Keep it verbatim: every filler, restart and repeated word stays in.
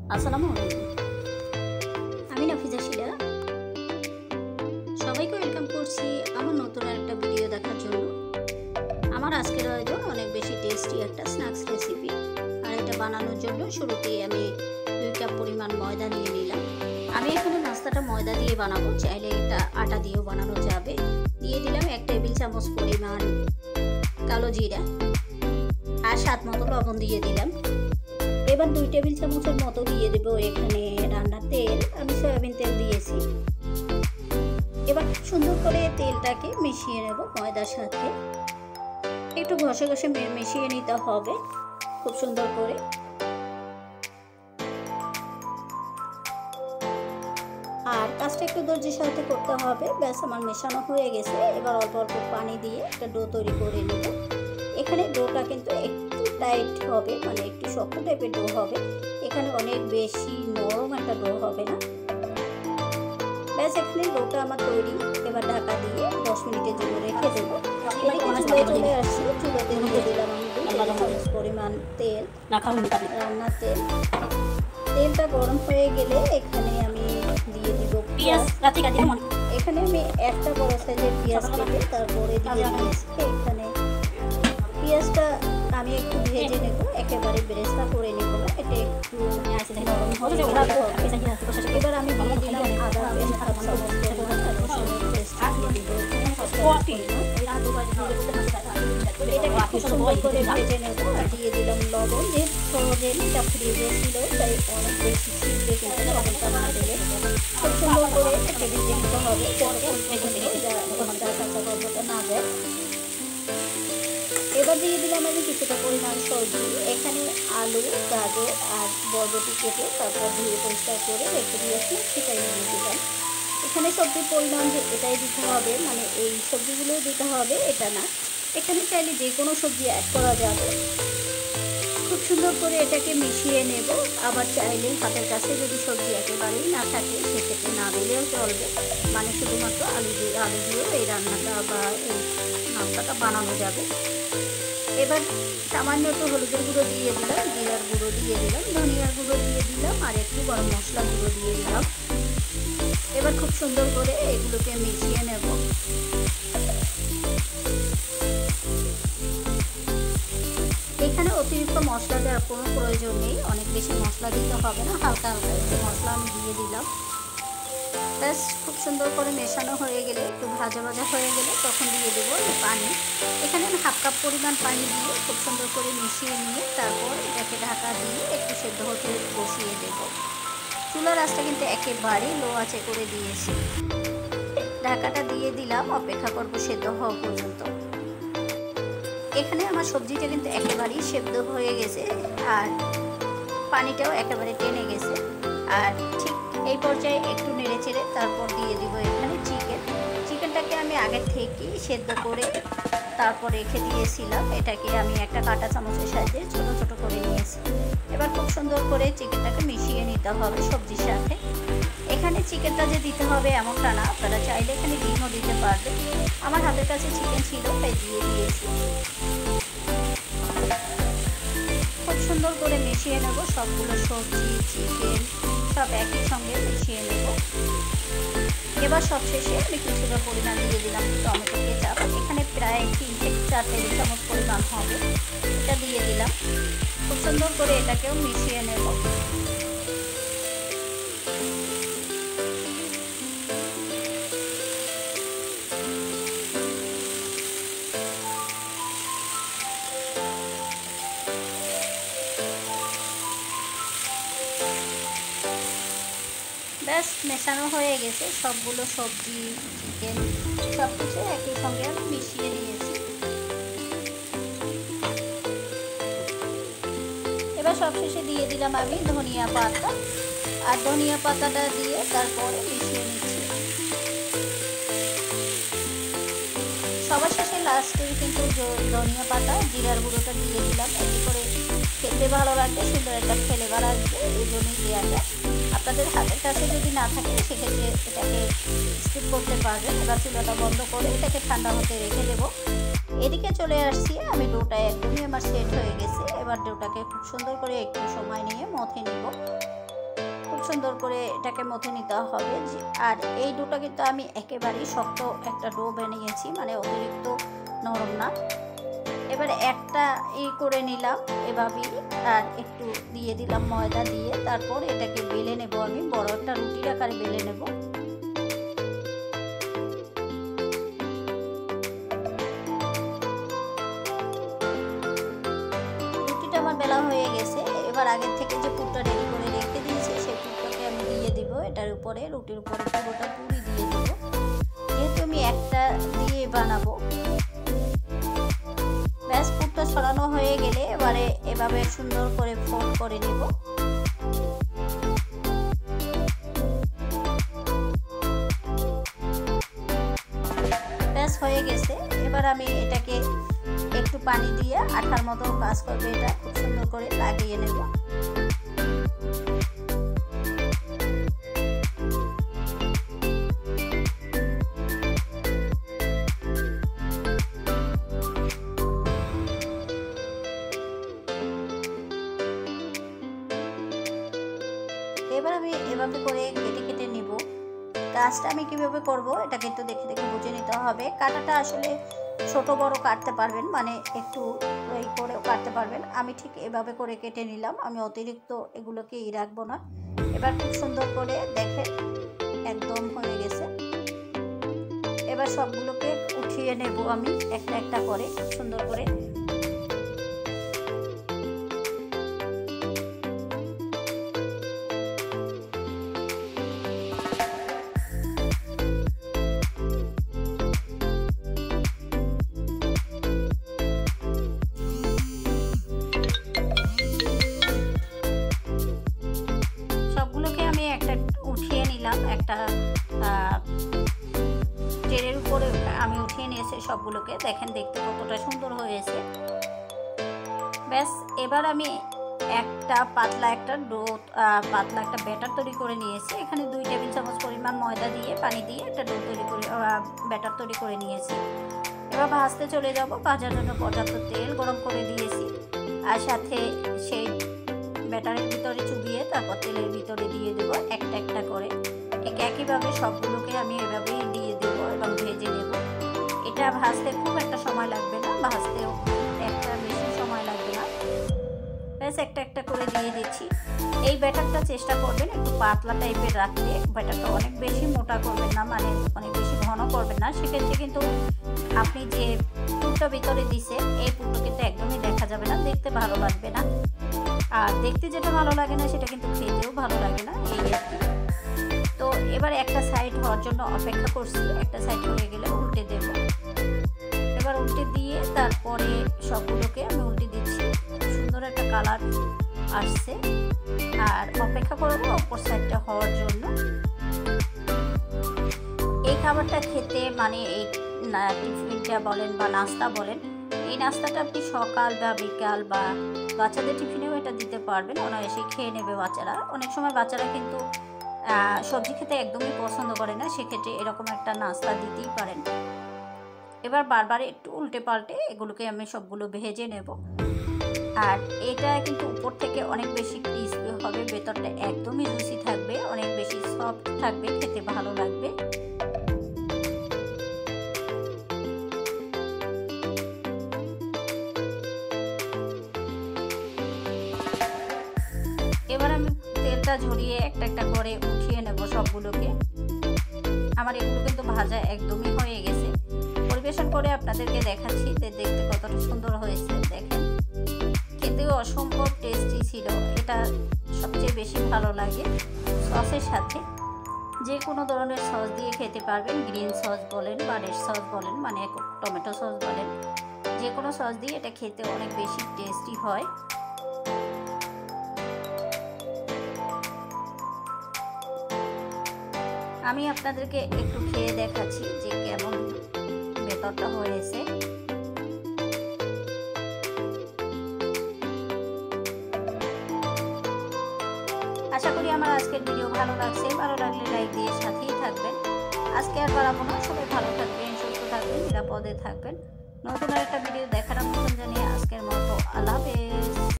আসসালামু আলাইকুম। আমি নাফিজা শিলা। সবাইকে ওয়েলকাম করছি আমার নতুন একটা ভিডিও দেখার জন্য। আমার আজকের আয়োজন অনেক বেশি টেস্টি একটা স্ন্যাক্স রেসিপি। আর এটা বানানোর জন্য শুরুতেই আমি দুই কাপ পরিমাণ ময়দা নিয়ে নিলাম। আমি এখানে নাস্তাটা ময়দা দিয়ে বানাবো, চাইলে এটা আটা দিয়েও বানানো যাবে। দিয়ে দিলাম এক টেবিল চামচ পরিমাণ কালো জিরা আর স্বাদ মতো লবণ দিয়ে দিলাম। এবার দুই টেবিল চামচের মতো দিয়ে দেব এখানে রান্নার তেল। আমি সয়াবিন তেল দিয়েছি। এবার সুন্দর করে তেলটাকে মিশিয়ে নেব ময়দার সাথে। একটু ঘষে ঘষে মিশিয়ে নিতে হবে খুব সুন্দর করে। আর কাজটা একটু ধৈর্যের সাথে করতে হবে। ব্যাস আমার মেশানো হয়ে গেছে। এবার অল্প অল্প পানি দিয়ে একটা ডো তৈরি করে নেব। এখানে ডোটা কিন্তু একটু টাইট হবে, মানে একটু শক্ত টাইপের ডো হবে। এখানে অনেক বেশি নরম একটা ডো হবে না। ব্যাস এখানে ডোটা আমার তৈরি। এবার ঢাকা দিয়ে দশ মিনিটের জন্য রেখে দেবো। চুলায় চলে আসছি, চুলাতে দিয়ে দিলাম আমি দুই টেবিল চামচ পরিমাণ তেল, রান্নার তেল। তেলটা গরম হয়ে গেলে এখানে আমি দিয়ে দিব পেঁয়াজ। এখানে আমি একটা বড় সাইজের পেঁয়াজ কেটে তারপরে দিয়ে দিয়েছি। এখানে পেঁয়াজটা আমি একটু ভেজে নেব, একেবারে বেরেস্তা করে নেব না, এটা একটু নরম হয়ে গেলে হবে। এবার আমি দিয়ে দিলাম আদা পেস্ট হাফ চামচ পরিমাণ, রসুনের পেস্ট দিয়ে দিব এটাকে খুব সুন্দর করে ভেজে নেব। আর দিয়ে দিলাম লবণ। যেহেতু সহজে এটা ফ্রিজে ছিল তাই অনেক বেশি ছিটবে, কিন্তু লবণটা না দিলে খুব সুন্দর করে এটাকে ভেজে নিতে হবে কাঁচা গন্ধটা না যায়। এবার দিয়ে দিলাম আমি কিছুটা পরিমাণ সবজি। এখানে আলু, গাজর আর বরবটি কেটে তারপর ধুয়ে পরিষ্কার করে রেখে দিয়েছি, সেটাই দিয়ে দিলাম। এখানে সবজির পরিমাণ যে এটাই দিতে হবে, মানে এই সবজিগুলোই দিতে হবে এটা না। এখানে চাইলে যে কোনো সবজি অ্যাড করা যাবে। খুব সুন্দর করে এটাকে মিশিয়ে নেব। আবার চাইলে হাতের কাছে যদি সবজি একেবারেই না থাকে সেক্ষেত্রে না দিলেও চলবে, মানে শুধুমাত্র আলু দিয়ে আলু দিয়েও এই রান্নাটা বা এই নাস্তাটা বানানো যাবে। এবার সামান্য একটু হলুদের গুঁড়ো দিয়ে দিলাম, জিরার গুঁড়ো দিয়ে দিলাম, ধনিয়ার গুঁড়ো দিয়ে দিলাম আর একটু গরম মশলা গুঁড়ো দিয়ে দিলাম। এবার খুব সুন্দর করে এগুলোকে মিশিয়ে নেব। এখানে অতিরিক্ত মশলা দেওয়ার কোনো প্রয়োজন নেই, অনেক বেশি মশলা দিতে হবে না, হালকা হালকা একটু মশলা আমি দিয়ে দিলাম। ব্যাস খুব সুন্দর করে মেশানো হয়ে গেলে, একটু ভাজা ভাজা হয়ে গেলে তখন দিয়ে দেবো পানি। এখানে আমি হাফ কাপ পরিমাণ পানি দিয়ে খুব সুন্দর করে মিশিয়ে নিয়ে তারপর এটাকে ঢাকা দিয়ে একটু সেদ্ধ হতে বসিয়ে দেবো। চুলার আঁচটা কিন্তু একেবারেই লো আঁচে করে দিয়েছি। ঢাকাটা দিয়ে দিলাম, অপেক্ষা করবো সেদ্ধ হওয়া পর্যন্ত। এখানে আমার সবজিটা কিন্তু একেবারেই সেদ্ধ হয়ে গেছে আর পানিটাও একেবারে টেনে গেছে। আর ঠিক এই পর্যায়ে একটু নেড়ে চেড়ে তারপর দিয়ে দিব এখানে চিকেন। চিকেনটাকে আমি আগের থেকেই সেদ্ধ করে তারপর রেখে দিয়েছিলাম। এটাকে আমি একটা কাঁটা চামচের সাহায্যে ছোটো ছোটো করে নিয়েছি। এবার খুব সুন্দর করে চিকেনটাকে মিশিয়ে নিতে হবে সবজির সাথে। এখানে চিকেনটা যে দিতে হবে এমনটা না, আপনারা চাইলে এখানে ডিমও দিতে পারবেন। আমার হাতের কাছে চিকেন ছিল তাই দিয়ে দিয়েছি। খুব সুন্দর করে মিশিয়ে নেব সবগুলো সবজি, চিকেন সব একই সঙ্গে মিশিয়ে নেব। এবার সবশেষে আমি কিছুটা পরিমাণ দিয়ে দিলাম টমেটো কেচাপ। এখানে প্রায় তিন থেকে চার টেবিল চামচ পরিমাণ হবে, এটা দিয়ে দিলাম। খুব সুন্দর করে এটাকেও মিশিয়ে নেব। ব্যাস মেশানো হয়ে গেছে, সবগুলো সবজি, চিকেন সব কিছু একই সঙ্গে আমি মিশিয়ে নিয়েছি। এবার সবশেষে দিয়ে দিলাম আমি ধনিয়া পাতা, আর ধনিয়া পাতাটা দিয়ে তারপরে মিশিয়ে নিচ্ছি। সবার শেষে লাস্টে কিন্তু ধনিয়া পাতা, জিরার গুঁড়োটা দিয়ে দিলাম। এতে করে খেতে ভালো লাগবে, সুন্দর একটা ফ্লেভার আসবে, এই জন্যই দেওয়াটা। আপনাদের হাতের কাছে যদি না থাকে সেক্ষেত্রে এটাকে স্কিপ করতে পারবেন। এবার চুলাটা বন্ধ করে এটাকে ঠান্ডা হতে রেখে দেবো। এদিকে চলে আসছি, আমি ডোটা একদমই আমার সেট হয়ে গেছে। এবার ডোটাকে খুব সুন্দর করে একটু সময় নিয়ে মথে নিব। সুন্দর করে এটাকে মথে নিতে হবে। আর এই ডোটা কিন্তু আমি একেবারেই শক্ত একটা ডো বানিয়েছি, মানে অতিরিক্ত নরম না। এবার একটা ই করে নিলাম এভাবেই, আর একটু দিয়ে দিলাম ময়দা দিয়ে, তারপর এটাকে বেলে নেব। আমি বড় একটা রুটির আকারে বেলে নেব। রুটিটা আমার বেলা হয়ে গেছে। এবার আগের থেকে যে পুরটা রেডি করে রেখে দিয়েছি সেই পুরটাকে আমি দিয়ে দিব এটার উপরে, রুটির উপরে পুরোটা পুরি দিয়ে দিব, যেহেতু আমি একটা দিয়ে বানাবো। ব্যাস পুরটা ছড়ানো হয়ে গেলে এবারে এভাবে সুন্দর করে ফোল্ড করে নেব। ব্যাস হয়ে গেছে। এবার আমি এটাকে একটু পানি দিয়ে আঠার মতো কাজ করবে, এটা খুব সুন্দর করে লাগিয়ে নেব। এবার আমি এভাবে করে কেটে কেটে নিব। কাজটা আমি কিভাবে করব এটা কিন্তু দেখে দেখে বুঝে নিতে হবে। কাটাটা আসলে ছোট বড় কাটতে পারবেন, মানে একটু এই করেও কাটতে পারবেন। আমি ঠিক এভাবে করে কেটে নিলাম, আমি অতিরিক্ত এগুলোকে ই রাখবো না। এবার খুব সুন্দর করে দেখে একদম হয়ে গেছে। এবার সবগুলোকে উঠিয়ে নেব আমি একটা একটা করে সুন্দর করে। উঠিয়ে নিলাম একটা ট্রের উপরে আমি উঠিয়ে নিয়েছি সবগুলোকে, দেখেন দেখতে কতটা সুন্দর হয়েছে। ব্যাস এবার আমি একটা পাতলা একটা ডো পাতলা একটা ব্যাটার তৈরি করে নিয়েছি। এখানে দুই টেবিল চামচ পরিমাণ ময়দা দিয়ে পানি দিয়ে একটা ডো তৈরি করে ব্যাটার তৈরি করে নিয়েছি। এবার ভাজতে চলে যাব। ভাজার জন্য পর্যাপ্ত তেল গরম করে দিয়েছি, আর সাথে সেই ব্যাটারের ভিতরে চুবিয়ে তারপর তেলের ভিতরে দিয়ে দেবো একটা একটা করে। ঠিক একইভাবে সবগুলোকে আমি এভাবেই দিয়ে দেবো এবং ভেজে নেব। এটা ভাজতে খুব একটা সময় লাগবে না, ভাজতেও একটা বেশি সময় লাগবে না। ব্যাস একটা একটা করে দিয়ে দিচ্ছি। এই ব্যাটারটা চেষ্টা করবেন একটু পাতলা টাইপের রাখতে, ব্যাটারটা অনেক বেশি মোটা করবেন না, মানে অনেক বেশি ঘন করবেন না। সেক্ষেত্রে কিন্তু আপনি যে পুরটা ভিতরে দিছেন এই পুরটা কিন্তু একদমই দেখা যাবে না, দেখতে ভালো লাগবে না। আর দেখতে যেটা ভালো লাগে না সেটা কিন্তু খেতেও ভালো লাগে না, এই আর কি। তো এবার একটা সাইড হওয়ার জন্য অপেক্ষা করছি, একটা সাইড হয়ে গেলে উল্টে দেব। এবার উল্টে দিয়ে তারপরে সবগুলোকে আমি উল্টে দিচ্ছি। সুন্দর একটা কালার আসছে, আর অপেক্ষা করবো অপর সাইডটা হওয়ার জন্য। এই খাবারটা খেতে মানে এই টিফিনটা বলেন বা নাস্তা বলেন, এই নাস্তাটা আপনি সকাল বা বিকাল বা বাচ্চাদের টিফিনেও এটা দিতে পারবেন, অনায়াসেই খেয়ে নেবে বাচ্চারা। অনেক সময় বাচ্চারা কিন্তু সবজি খেতে একদমই পছন্দ করে না, সেক্ষেত্রে এরকম একটা নাস্তা দিতেই পারেন। এবার বারবার একটু উল্টে পাল্টে এগুলোকে আমি সবগুলো ভেজে নেব। আর এটা কিন্তু উপর থেকে অনেক বেশি ক্রিসপি হবে, ভেতরটা একদমই জুসি থাকবে, অনেক বেশি সফট থাকবে, খেতে ভালো লাগবে। এবার আমি তেলটা ঝরিয়ে একটা একটা করে উঠিয়ে নেব সবগুলোকে। আমার এগুলো কিন্তু ভাজা একদমই হয়ে গেছে। পরিবেশন করে আপনাদেরকে দেখাচ্ছি যে দেখতে কতটা সুন্দর হয়েছে। দেখেন খেতেও অসম্ভব টেস্টি ছিল। এটা সবচেয়ে বেশি ভালো লাগে সসের সাথে। যে কোনো ধরনের সস দিয়ে খেতে পারবেন, গ্রিন সস বলেন বা রেড সস বলেন, মানে টমেটো সস বলেন, যে কোনো সস দিয়ে এটা খেতে অনেক বেশি টেস্টি হয়। আমি আপনাদেরকে একটু খেয়ে দেখাচ্ছি যে কেমন ভেতরটা হয়েছে। আশা করি আমার আজকের ভিডিও ভালো লাগছে। ভালো লাগলে লাইক দিয়ে সাথেই থাকবেন। আজকে আর বাড়াবো না, সবাই ভালো থাকবেন, সুস্থ থাকবেন, নিরাপদে থাকবেন। নতুন একটা ভিডিও দেখার আমন্ত্রণ জানিয়ে আজকের মতো আল্লাহ হাফেজ।